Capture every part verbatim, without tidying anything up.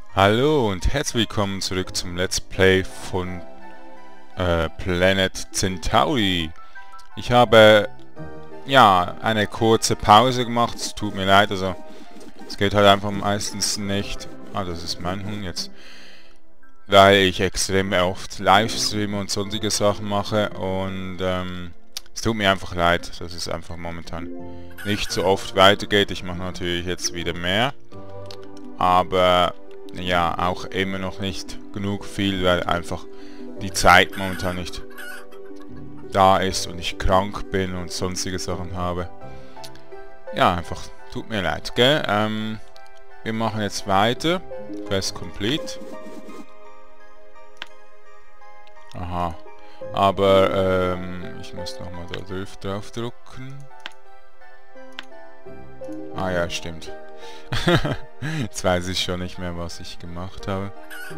Hallo und herzlich willkommen zurück zum Let's Play von äh, Planet Centauri. Ich habe ja eine kurze Pause gemacht, es tut mir leid, also es geht halt einfach meistens nicht. Ah, das ist mein Hund jetzt. Weil ich extrem oft Livestreame und sonstige Sachen mache und ähm, es tut mir einfach leid, dass es einfach momentan nicht so oft weitergeht. Ich mache natürlich jetzt wieder mehr, aber ja, auch immer noch nicht genug viel, weil einfach die Zeit momentan nicht da ist und ich krank bin und sonstige Sachen habe. Ja, einfach tut mir leid, gell? Ähm, wir machen jetzt weiter. Quest complete. Aha. Aber ähm, ich muss nochmal da drauf, drauf drücken. Ah ja, stimmt. Jetzt weiß ich schon nicht mehr, was ich gemacht habe.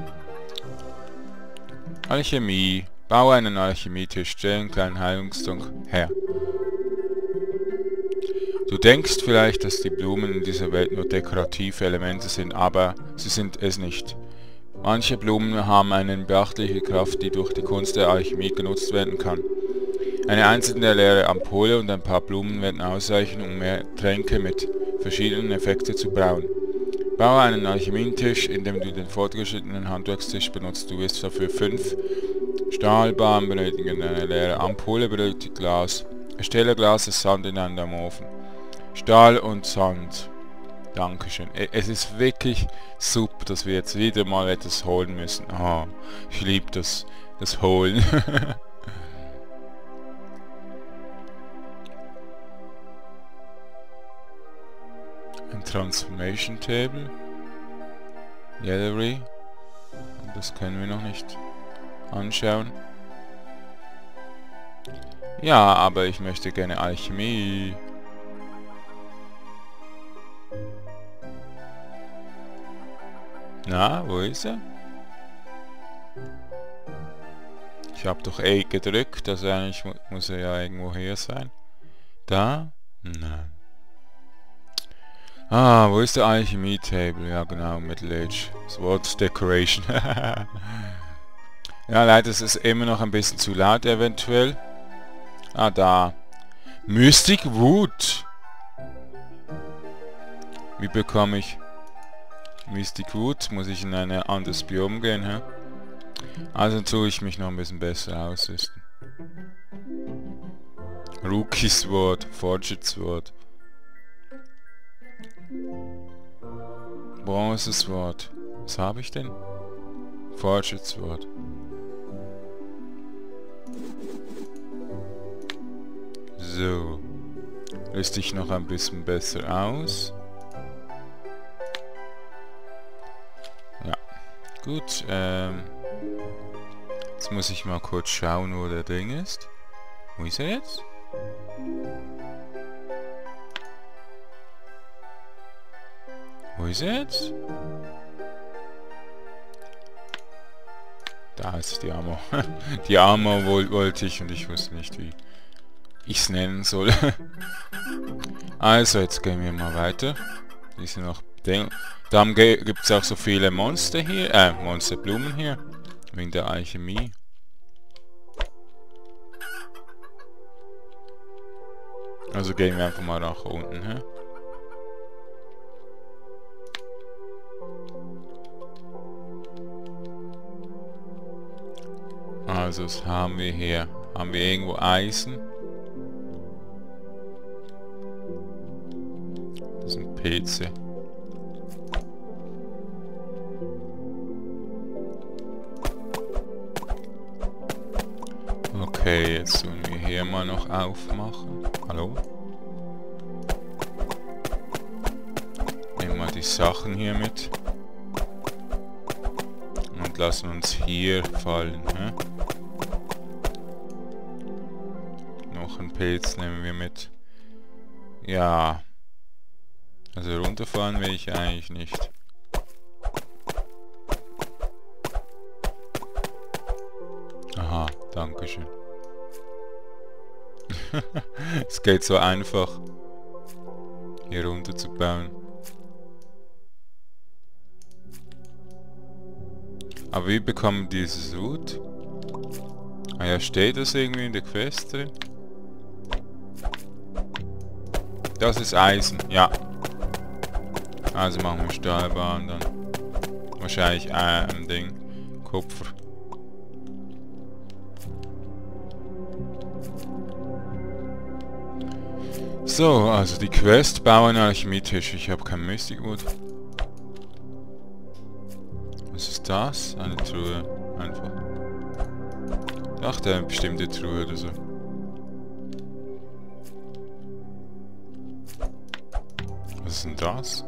Alchemie. Baue einen Alchemietisch, stelle einen kleinen Heilungstrunk her. Du denkst vielleicht, dass die Blumen in dieser Welt nur dekorative Elemente sind, aber sie sind es nicht. Manche Blumen haben eine beachtliche Kraft, die durch die Kunst der Alchemie genutzt werden kann. Eine einzelne leere Ampulle und ein paar Blumen werden ausreichen, um mehr Tränke mit verschiedenen Effekten zu brauen. Baue einen Alchemietisch, indem du den fortgeschrittenen Handwerkstisch benutzt. Du wirst dafür fünf Stahlbahnen benötigen. Eine leere Ampulle benötigt Glas. Erstelle Glas aus Sand in einem Ofen. Stahl und Sand. Dankeschön. Es ist wirklich super, dass wir jetzt wieder mal etwas holen müssen. Oh, ich liebe das, das Holen. Ein Transformation Table. Gallery. Das können wir noch nicht anschauen. Ja, aber ich möchte gerne Alchemie. Na, wo ist er? Ich habe doch E gedrückt, also eigentlich mu muss er ja irgendwo hier sein. Da? Nein. Ah, wo ist der Alchemie-Table? Ja genau, Middle Age. Sword Decoration. Ja, leider ist es immer noch ein bisschen zu laut eventuell. Ah, da. Mystic Wood. Wie bekomme ich Mystic Wood? Muss ich in ein anderes Biom gehen, hä? Also tue ich mich noch ein bisschen besser ausrüsten. Rookie Sword, Forged Sword. Bronze Sword. Was habe ich denn? Forged Sword. So. Rüste ich noch ein bisschen besser aus. Ja. Gut, ähm. Jetzt muss ich mal kurz schauen, wo der Ding ist. Wo ist er jetzt? Wo ist er jetzt? Da ist die Ammo. Die Ammo wollte ich und ich wusste nicht, wie ich es nennen soll. Also, jetzt gehen wir mal weiter. Die sind noch... Dann gibt es auch so viele Monster hier, äh, Monsterblumen hier. Wegen der Alchemie. Also gehen wir einfach mal nach unten, hä? Also, was haben wir hier? Haben wir irgendwo Eisen? Das ist ein P C. Okay, jetzt sollen wir hier mal noch aufmachen. Hallo? Nehmen wir die Sachen hier mit. Und lassen uns hier fallen. Hä? Noch ein Pilz nehmen wir mit. Ja. Also runterfahren will ich eigentlich nicht. Aha, dankeschön. Es geht so einfach, hier runter zu bauen. Aber wie bekommen dieses Loot? Ah ja, steht das irgendwie in der Quest drin? Das ist Eisen, ja. Also machen wir Stahlbahn dann. Wahrscheinlich äh, ein Ding. Kupfer. So, also die Quest bauen Alchemietisch. Ich habe kein Mystic Wood. Was ist das? Eine Truhe. Einfach. Ich dachte, eine bestimmte Truhe oder so. Was ist denn das?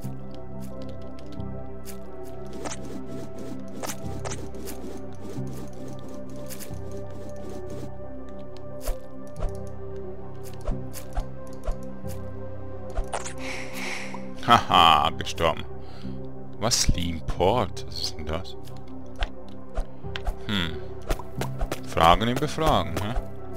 Haha, gestorben. Was? Leanport? Was ist denn das? Hm. Fragen im Befragen, hä?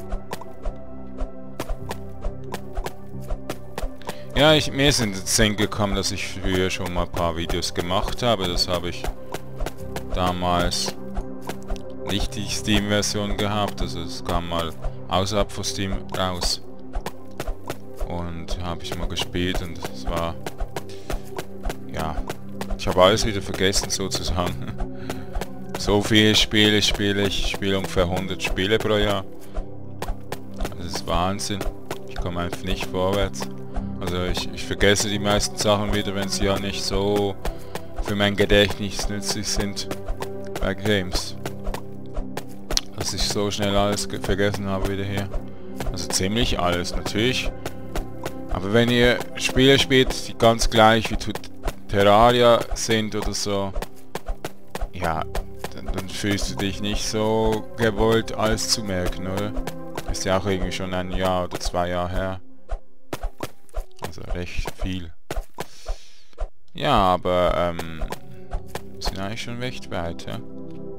Ja, ich, mir ist in den Sinn gekommen, dass ich früher schon mal ein paar Videos gemacht habe. Das habe ich damals nicht die Steam-Version gehabt. Also es kam mal außerhalb von Steam raus. Und habe ich mal gespielt und es war... Ja, ich habe alles wieder vergessen sozusagen. So viele Spiele spiele ich. Ich spiele ungefähr hundert Spiele pro Jahr. Das ist Wahnsinn. Ich komme einfach nicht vorwärts. Also ich, ich vergesse die meisten Sachen wieder, wenn sie ja nicht so für mein Gedächtnis nützlich sind bei Games. Dass ich so schnell alles vergessen habe wieder hier. Also ziemlich alles, natürlich. Aber wenn ihr Spiele spielt, die ganz gleich wie Terraria sind oder so, ja, dann, dann fühlst du dich nicht so gewollt, alles zu merken, oder? Ist ja auch irgendwie schon ein Jahr oder zwei Jahre her. Also recht viel. Ja, aber ähm, sind eigentlich schon recht weit, ja.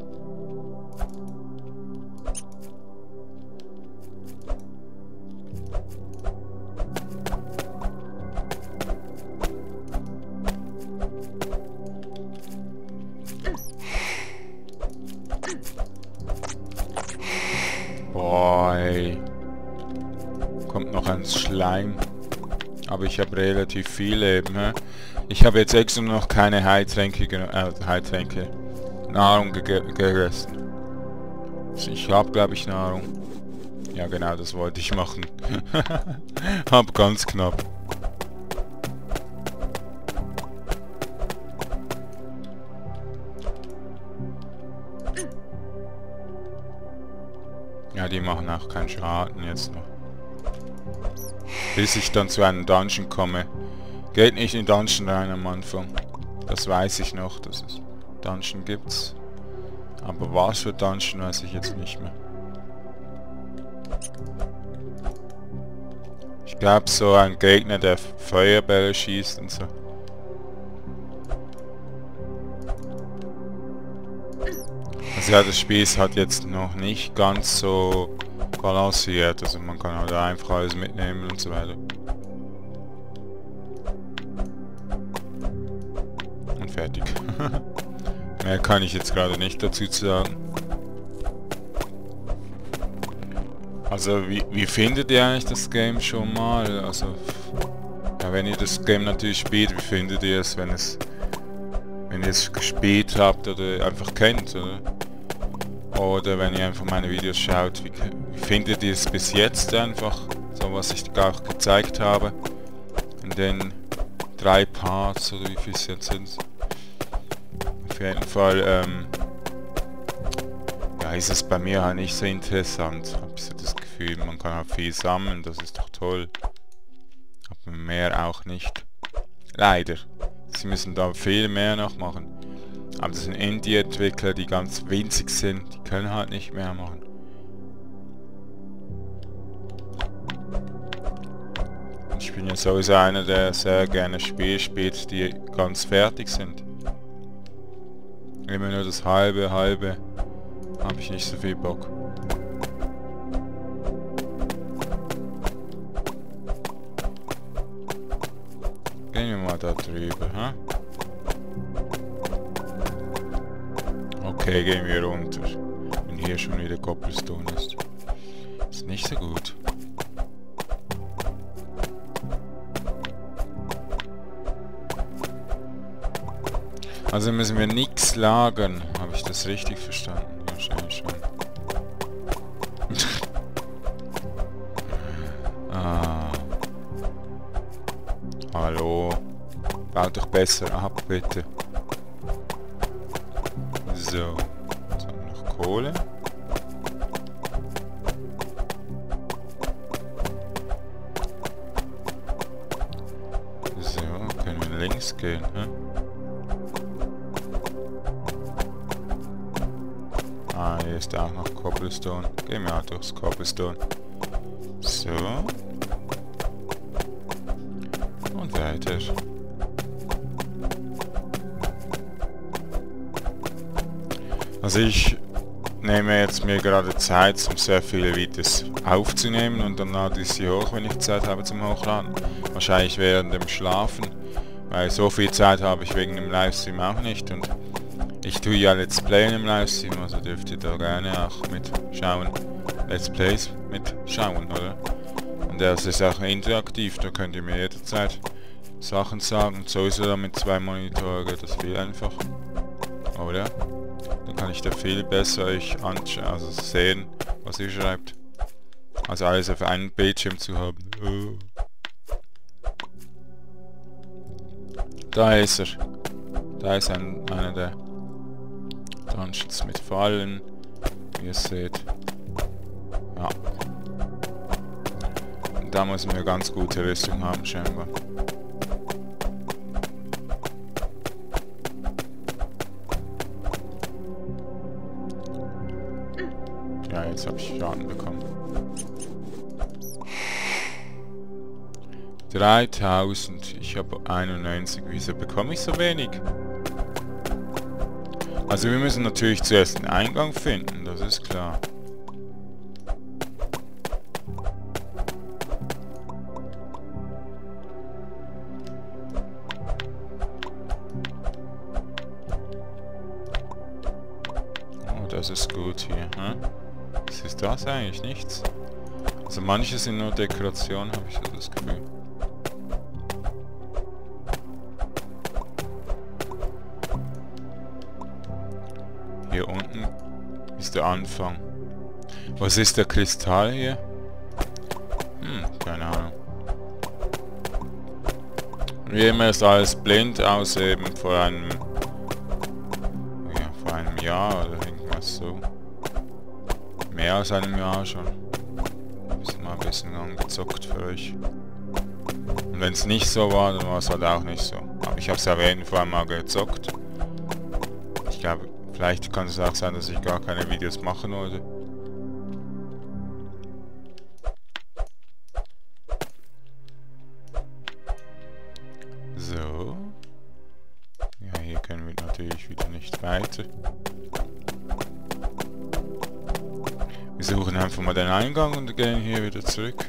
Boy. Kommt noch ein Schleim. Aber ich habe relativ viel Leben, hä? Ich habe jetzt extra noch keine Heiltränke, äh, Heiltränke Nahrung ge gegessen. Also ich habe, glaube ich, Nahrung. Ja, genau, das wollte ich machen. Hab ganz knapp. Ja, die machen auch keinen Schaden jetzt noch. Bis ich dann zu einem Dungeon komme. Geht nicht in Dungeon rein am Anfang. Das weiß ich noch, dass es Dungeon gibt. Aber was für Dungeon weiß ich jetzt nicht mehr. Ich glaube so ein Gegner, der Feuerbälle schießt und so. Also ja, das Spiel ist halt jetzt noch nicht ganz so balanciert, also man kann halt einfach alles mitnehmen und so weiter. Und fertig. Mehr kann ich jetzt gerade nicht dazu sagen. Also wie, wie findet ihr eigentlich das Game schon mal? Also ja, wenn ihr das Game natürlich spielt, wie findet ihr es, wenn es wenn ihr es gespielt habt oder einfach kennt, oder? Oder wenn ihr einfach meine Videos schaut, wie, wie findet ihr es bis jetzt einfach, so was ich auch gezeigt habe, in den drei Parts, oder wie viel es jetzt sind. Auf jeden Fall, ähm, ja, ist es bei mir halt nicht so interessant. Hab ich so das Gefühl, man kann halt viel sammeln, das ist doch toll. Aber mehr auch nicht. Leider. Sie müssen da viel mehr noch machen. Aber das sind Indie-Entwickler, die ganz winzig sind. Die können halt nicht mehr machen. Ich bin ja sowieso einer, der sehr gerne Spiele spielt, die ganz fertig sind. Immer nur das halbe, halbe. Habe ich nicht so viel Bock. Gehen wir mal da drüber, hä? Okay, gehen wir runter. Wenn hier schon wieder Cobblestone ist. Ist nicht so gut. Also müssen wir nichts lagern. Habe ich das richtig verstanden? Wahrscheinlich schon. Ah. Hallo. Baut doch besser ab, bitte. So. Jetzt haben wir noch Kohle. So, können wir links gehen, hä? Ah, hier ist auch noch Cobblestone. Gehen wir auch durchs Cobblestone. So. Und weiter. Also ich nehme jetzt mir gerade Zeit, um sehr viele Videos aufzunehmen und dann lade ich sie hoch, wenn ich Zeit habe zum Hochladen. Wahrscheinlich während dem Schlafen, weil so viel Zeit habe ich wegen dem Livestream auch nicht und ich tue ja Let's Play im Livestream, also dürft ihr da gerne auch mitschauen. Let's Plays mitschauen, oder? Und das ist auch interaktiv, da könnt ihr mir jederzeit Sachen sagen. Sowieso dann mit zwei Monitoren geht das viel einfacher. Oder? Dann kann ich da viel besser euch anschauen, also sehen, was ihr schreibt. Also alles auf einem Bildschirm zu haben. Oh. Da ist er. Da ist ein, einer der Dungeons mit Fallen. Wie ihr seht. Ja. Und da müssen wir ganz gute Rüstung haben, scheinbar. Ja, jetzt habe ich Schaden bekommen. dreitausend. Ich habe einundneunzig. Wieso bekomme ich so wenig? Also wir müssen natürlich zuerst den Eingang finden, das ist klar. Oh, das ist gut hier. Hm? Was ist das eigentlich? Nichts. Also manche sind nur Dekoration, habe ich so das Gefühl. Hier unten ist der Anfang. Was ist der Kristall hier? Hm, keine Ahnung. Wie immer ist alles blind, außer eben vor einem... Ja, vor einem Jahr oder irgendwas so. Mehr als einem Jahr schon. Ist mal ein bisschen angezockt für euch. Und wenn es nicht so war, dann war es halt auch nicht so. Aber ich habe es auf jeden Fall mal gezockt. Ich glaube... Vielleicht kann es auch sein, dass ich gar keine Videos machen wollte. So. Ja, hier können wir natürlich wieder nicht weiter. Wir suchen einfach mal den Eingang und gehen hier wieder zurück.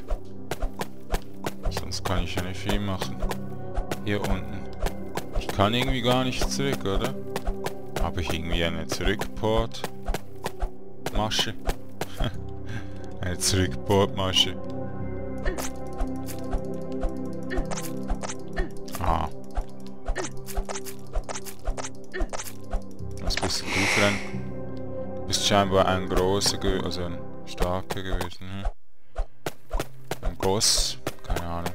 Sonst kann ich ja nicht viel machen. Hier unten. Ich kann irgendwie gar nicht zurück, oder? Habe ich irgendwie eine Zurückport-Masche? Eine Zurückport-Masche. Ah. Was bist du für ein... Du bist scheinbar ein großer, also ein starker gewesen. Hm? Ein Boss? Keine Ahnung.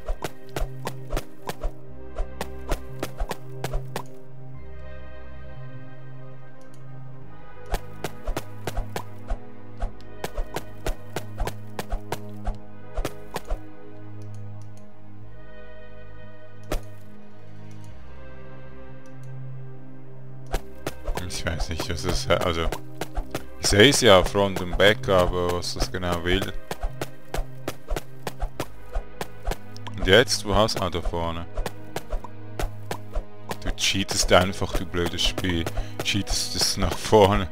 Ich weiß nicht, was das... Also... Ich sehe es ja, Front und Back, aber was das genau will. Und jetzt? Wo hast du... Ah, da vorne. Du cheatest einfach, du blödes Spiel. Cheatest es nach vorne.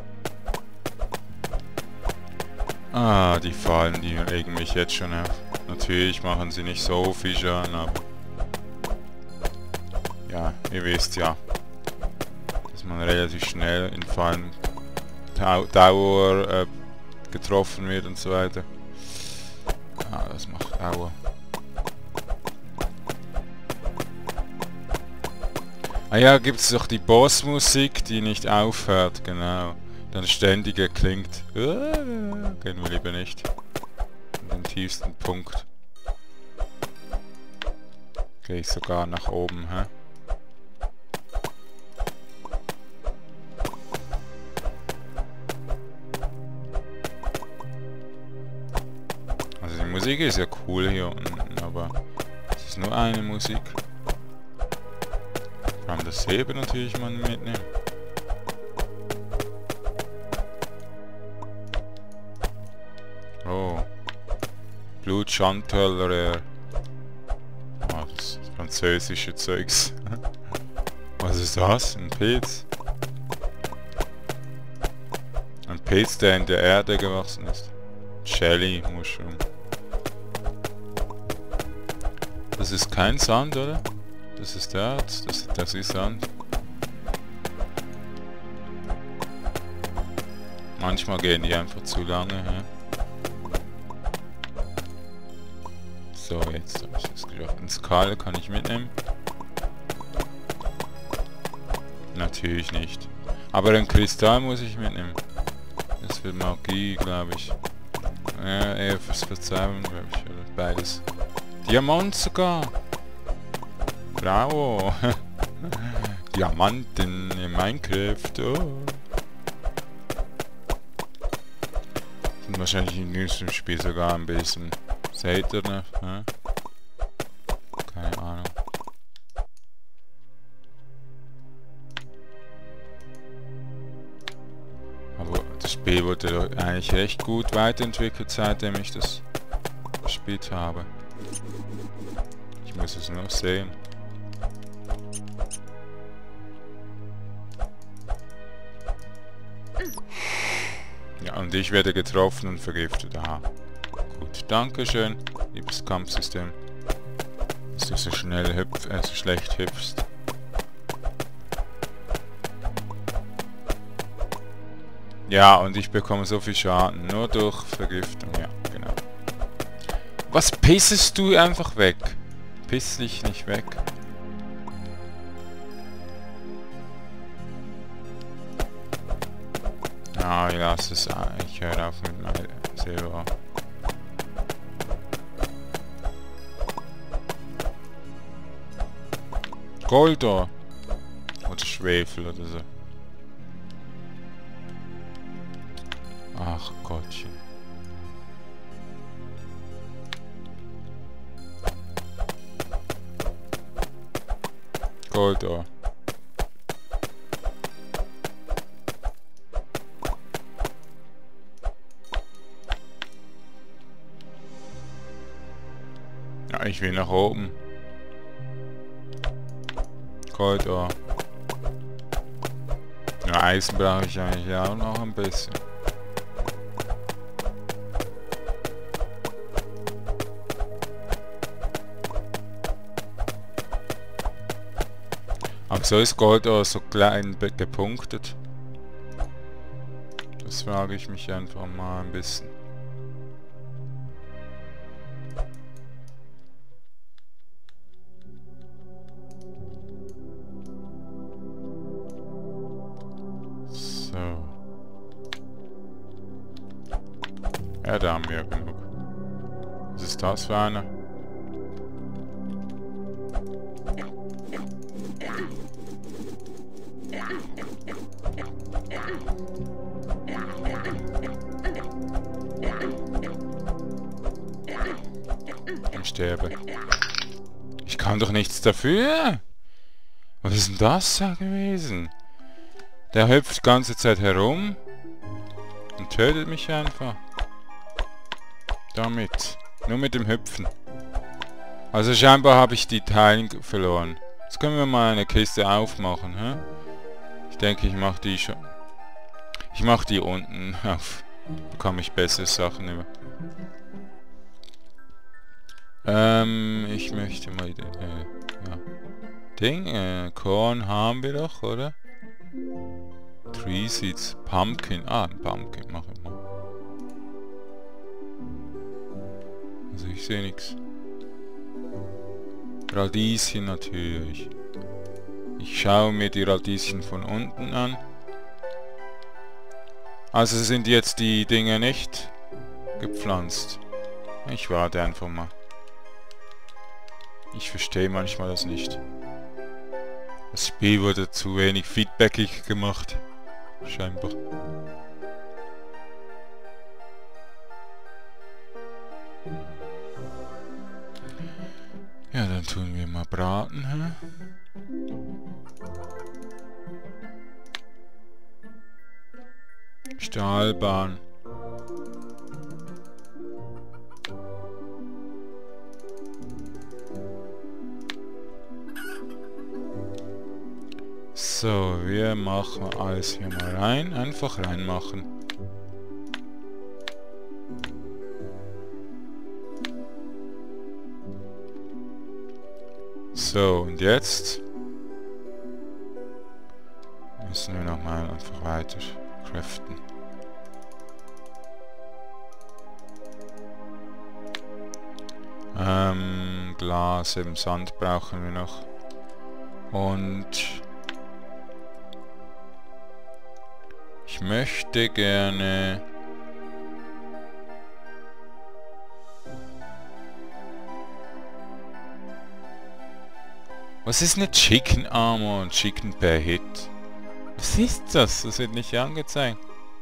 Ah, die Fallen, die legen mich jetzt schon auf. Natürlich machen sie nicht so viel Schaden, aber... Ja, ihr wisst ja, dass man relativ schnell in Fallen Tau Dauer äh, getroffen wird und so weiter. Ah, das macht Aua. Ah ja, gibt es doch die Bossmusik, die nicht aufhört, genau. Dann ständig klingt. Uh, gehen wir lieber nicht. An den tiefsten Punkt. Gehe ich sogar nach oben, hä? Also die Musik ist ja cool hier unten, aber es ist nur eine Musik. Vor allem das Heben natürlich mal mitnehmen. Oh. Blut Chantal. Ah, das französische Zeugs. Was ist das? Ein Pilz? Ein Pilz, der in der Erde gewachsen ist. Shelly Mushroom. Das ist kein Sand, oder? Das ist Erz, das, das ist Sand. Manchmal gehen die einfach zu lange, hä? So, jetzt habe ich das geschafft. Ein Skal kann ich mitnehmen. Natürlich nicht. Aber ein Kristall muss ich mitnehmen. Das wird Magie, glaube ich. Ja, eher fürs Verzauberung, glaube ich. Oder beides. Diamant sogar! Bravo! Diamanten in Minecraft. Oh. Sind wahrscheinlich in diesem Spiel sogar ein bisschen seltener. Ne? Keine Ahnung. Aber das Spiel wurde eigentlich recht gut weiterentwickelt, seitdem ich das gespielt habe. Ich muss es noch sehen. Ja, und ich werde getroffen und vergiftet. Aha. Gut, dankeschön, liebes Kampfsystem. Dass du so schnell hüpf, äh, so schlecht hüpfst. Ja, und ich bekomme so viel Schaden, nur durch Vergiftung, ja, genau. Was pissest du einfach weg? Piss dich nicht weg. Ah, ich lasse es. Ich höre auf mit meinem Silber. Goldor. Oder Schwefel oder so. Ach Gottchen. Goldor. Ja, ich will nach oben. Goldor. Ja, Eisen brauche ich eigentlich auch noch ein bisschen. Aber so ist Goldor so klein gepunktet. Das frage ich mich einfach mal ein bisschen. So. Ja, da haben wir genug. Was ist das für eine? Ich sterbe. Ich kann doch nichts dafür. Was ist denn das da gewesen? Der hüpft die ganze Zeit herum und tötet mich einfach. Damit. Nur mit dem Hüpfen. Also scheinbar habe ich die Teile verloren. Jetzt können wir mal eine Kiste aufmachen, hä? Ich denke, ich mache die schon. Ich mache die unten auf. Bekomme ich bessere Sachen über. Ähm, ich möchte mal... Äh, ja. Ding, äh, Korn haben wir doch, oder? Tree Seeds. Pumpkin. Ah, ein Pumpkin. Mach ich mal. Also ich sehe nichts. Radieschen natürlich. Ich schaue mir die Radieschen von unten an. Also sind jetzt die Dinge nicht gepflanzt. Ich warte einfach mal. Ich verstehe manchmal das nicht. Das Spiel wurde zu wenig feedbackig gemacht. Scheinbar. Ja, dann tun wir mal braten, hä? Stahlbahn. So, wir machen alles hier mal rein. Einfach reinmachen. So, und jetzt müssen wir nochmal einfach weiter craften. Ähm, Glas, eben Sand brauchen wir noch. Und ich möchte gerne Was ist eine Chicken Armor und Chicken per Hit? Was ist das? Das wird nicht angezeigt.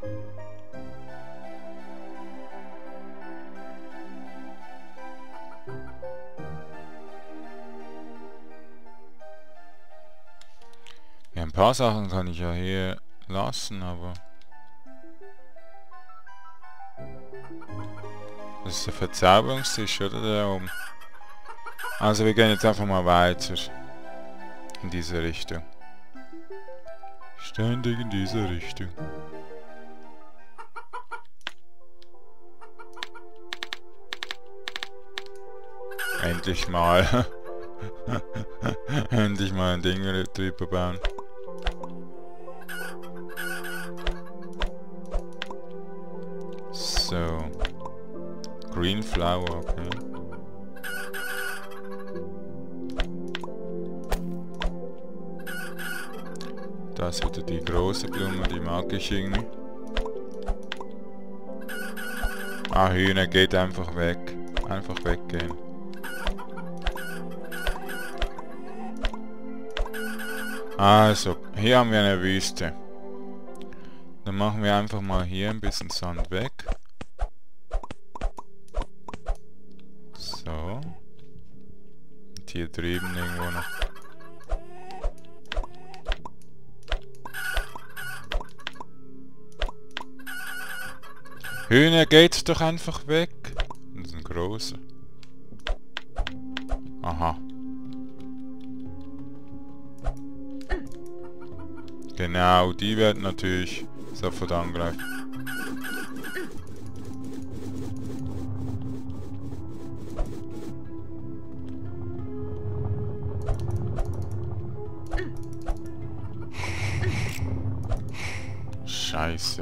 Ja, ein paar Sachen kann ich ja hier lassen, aber... Das ist der Verzauberungstisch, oder? Der oben. Also wir gehen jetzt einfach mal weiter. In diese Richtung. Ständig in diese Richtung. Endlich mal. Endlich mal ein Ding drüber bauen. So. Green Flower, okay. Das ist wieder die große Blume, die mag ich irgendwie. Ah, Hühner, geht einfach weg. Einfach weggehen. Also, hier haben wir eine Wüste. Dann machen wir einfach mal hier ein bisschen Sand weg. So. Und hier drüben irgendwo noch. Hühner, geht doch einfach weg. Das ist ein großer. Aha. Genau, die werden natürlich sofort angreifen. Scheiße.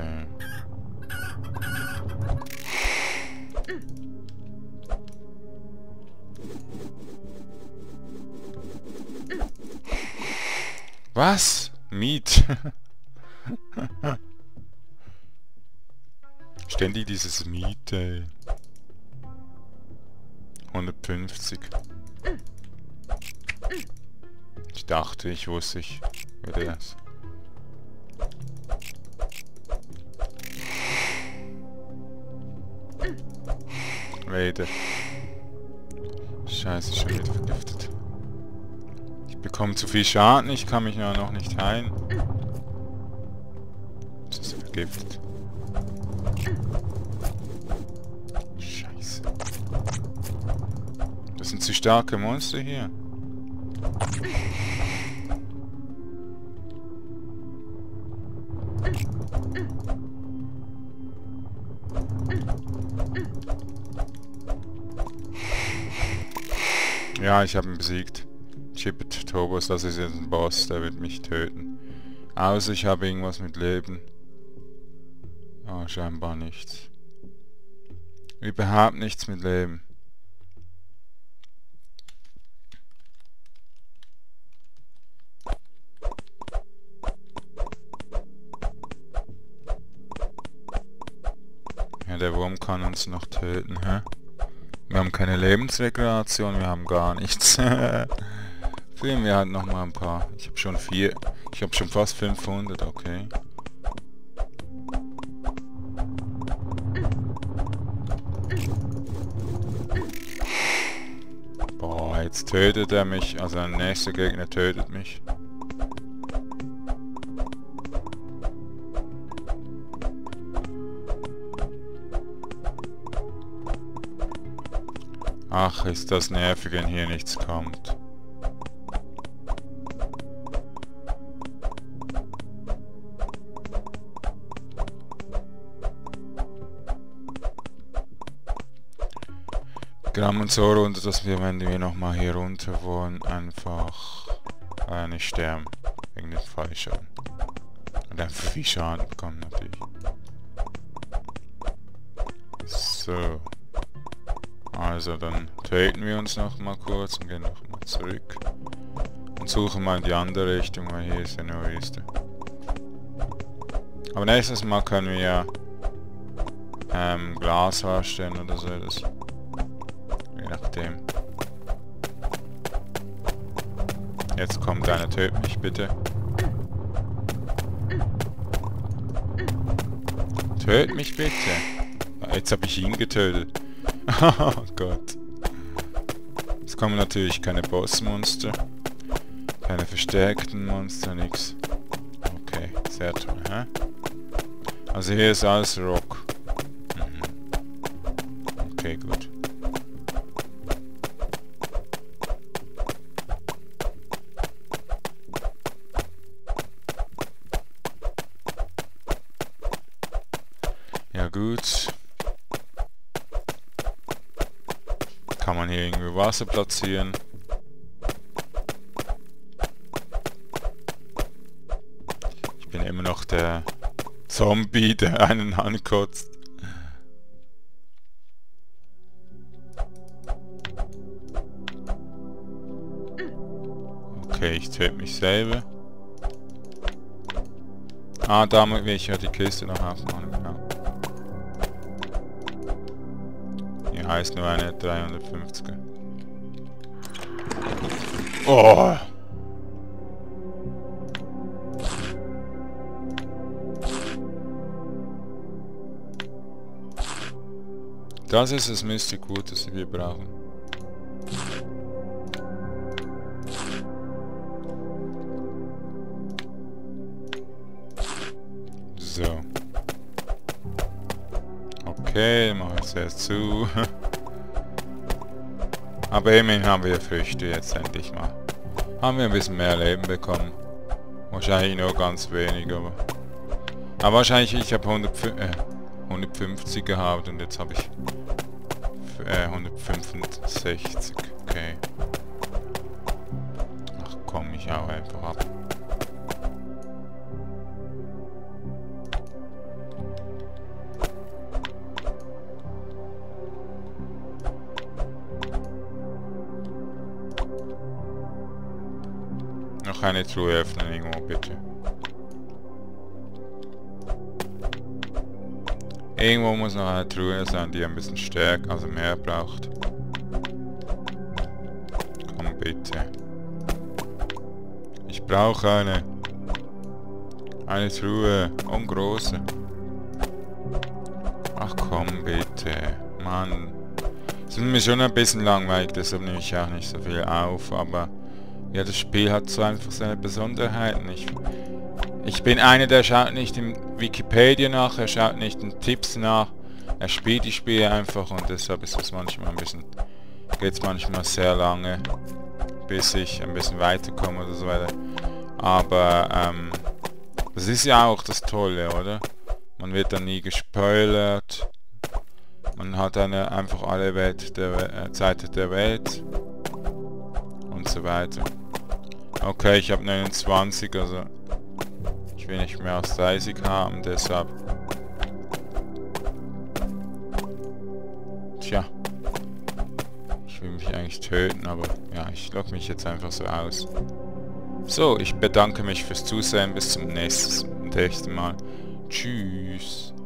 Was? Miet. Ständig dieses Miet, ey. hundertfünfzig. Ich dachte, ich wusste, ich würde das. Rede. Scheiße, schon wieder vergiftet. Ich bekomme zu viel Schaden, ich kann mich ja noch nicht heilen. Das ist vergiftet. Scheiße. Das sind zu starke Monster hier. Ja, ich habe ihn besiegt. Chippet Tobos, das ist jetzt ein Boss, der wird mich töten. Außer ich habe irgendwas mit Leben. Ah, scheinbar nichts. Überhaupt nichts mit Leben. Ja, der Wurm kann uns noch töten, hä? Wir haben keine Lebensregeneration, wir haben gar nichts. Fehlen wir halt noch mal ein paar. Ich habe schon vier. Ich habe schon fast fünfhundert, okay. Boah, jetzt tötet er mich. Also ein nächster Gegner tötet mich. Ach, ist das nervig, wenn hier nichts kommt. Gramm und so runter, dass wir, wenn wir nochmal hier runter wollen, einfach äh, nicht sterben. Wegen dem Fallschaden. Und einfach viel Schaden bekommen natürlich. So. Also dann töten wir uns noch mal kurz und gehen noch mal zurück. Und suchen mal in die andere Richtung, weil hier ist ja nur Wüste. Aber nächstes Mal können wir ja ähm, Glas herstellen oder so. Das, je nachdem. Jetzt kommt einer, töt mich bitte. Töt mich bitte. Jetzt habe ich ihn getötet. Oh Gott. Jetzt kommen natürlich keine Bossmonster. Keine verstärkten Monster, nix. Okay, sehr toll, hä? Also hier ist alles Rock. Mhm. Okay, gut. Ja gut. Kann man hier irgendwie Wasser platzieren? Ich bin immer noch der Zombie, der einen ankotzt. Okay, ich töte mich selber. Ah, damit will ich ja die Kiste noch aufmachen, genau. Hier heißt nur eine dreihundertfünfziger. Oh! Das ist das Mystic Wood, das wir brauchen. So. Okay, mach ich zuerst zu. Aber immerhin haben wir Früchte jetzt endlich mal. Haben wir ein bisschen mehr Leben bekommen. Wahrscheinlich nur ganz wenig, aber... Aber wahrscheinlich, ich habe hundertfünfzig gehabt und jetzt habe ich äh, hundertfünfundsechzig. Okay. Ach komm, ich hau einfach ab. Noch eine Truhe öffnen irgendwo, bitte. Irgendwo muss noch eine Truhe sein, die ein bisschen stärker, also mehr braucht. Komm bitte. Ich brauche eine. Eine Truhe. Und große. Ach komm bitte. Mann. Es ist mir schon ein bisschen langweilig, deshalb nehme ich auch nicht so viel auf, aber... Ja, das Spiel hat so einfach seine Besonderheiten. Ich, ich bin einer, der schaut nicht in Wikipedia nach, er schaut nicht in Tipps nach, er spielt die Spiele einfach und deshalb ist es manchmal ein bisschen, geht es manchmal sehr lange, bis ich ein bisschen weiterkomme oder so weiter. Aber ähm, das ist ja auch das Tolle, oder? Man wird dann nie gespoilert, man hat eine einfach alle Welt der äh, Zeit der Welt. Und so weiter. Okay, ich habe neunundzwanzig, also Ich will nicht mehr aus dreißig haben, deshalb... Tja. Ich will mich eigentlich töten, aber ja, ich logge mich jetzt einfach so aus. So, ich bedanke mich fürs Zusehen. Bis zum nächsten, nächsten Mal. Tschüss.